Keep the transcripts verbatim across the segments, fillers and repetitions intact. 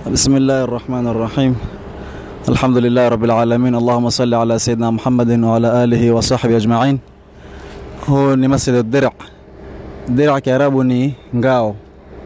بسم الله الرحمن الرحيم. الحمد لله رب العالمين. اللهم صل على سيدنا محمد وعلى آله وصحبه أجمعين. هو ni masjid الدرع. الدرع kiarabu ni ngao,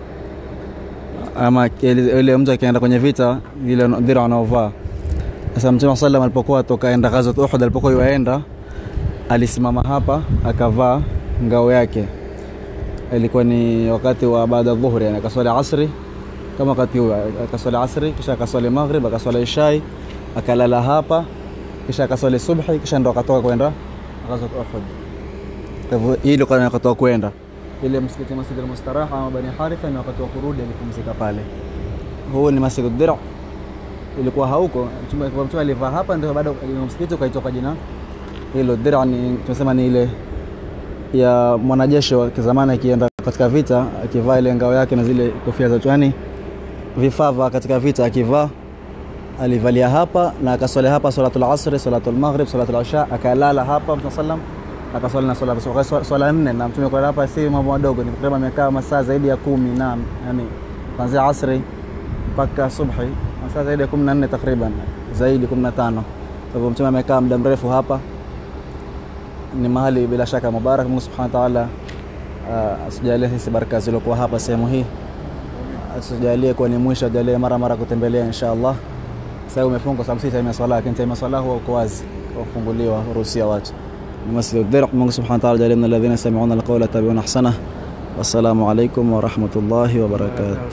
ama ile mtu akienda kwenye vita ile dir'a anaovaa. Sasa Mtume sallam alipokuwa toka enda Ghazwat Uhud, alipokuwa yuaenda alisimama hapa akavaa ngao yake. Ilikuwa ni wakati wa baada ya dhuhuri, yani akaswali asri kama wakati huo, akaswali asri kisha akaswali maghrib akaswali isha, akalala hapa kisha akaswali subhi kisha ndo akatoka kwenda Ghazwat Uhud. Kwa hivyo ile kwa akatoka kwenda ile msikiti Masjid al-Mustaraha ama Bani Haritha, ni wakati wa kurudi alipumzika pale. Huo ni Masjid ad-Dir'a, ilikuwa hauko Mtume kwa Mtume alivaa hapa, ndio baada ya msikiti ukaitoka jina hilo. Dir'a ni tunasema ni ile ya mwanajeshi wa kizamani akienda katika vita, akivaa ile ngao yake na zile kofia za chwani, vifaa vya katika vita akivaa, alivalia hapa na akaswali hapa salatul asr, salatul maghrib, salatul isha, akalala hapa Mtume sallam akaswali na swala swala nne. Na Mtume kwa hapa si mambo madogo, ni kama amekaa masaa zaidi ya kumi, na yani kuanzia asri mpaka subhi masaa zaidi ya kumi na nne takriban, zaidi kumi na tano. Kwa hivyo Mtume amekaa muda mrefu hapa. Ni mahali bila shaka mubarak. Mungu Subhanahu wa Ta'ala asijalie sisi baraka zilokuwa hapa sehemu hii, asijalie kwa ni mwisho, ajalie mara mara kutembelea inshallah. Sasa umefunga sababu sisi time ya swala, lakini time ya swala huwa uko wazi, ufunguliwa ruhusa watu. Ni Masjid ad-Dir'a. Mungu Subhanahu wa Ta'ala ajalie min alladhina sami'una al-qawla tabi'una ahsana. Wassalamu alaykum wa rahmatullahi wa barakatuh.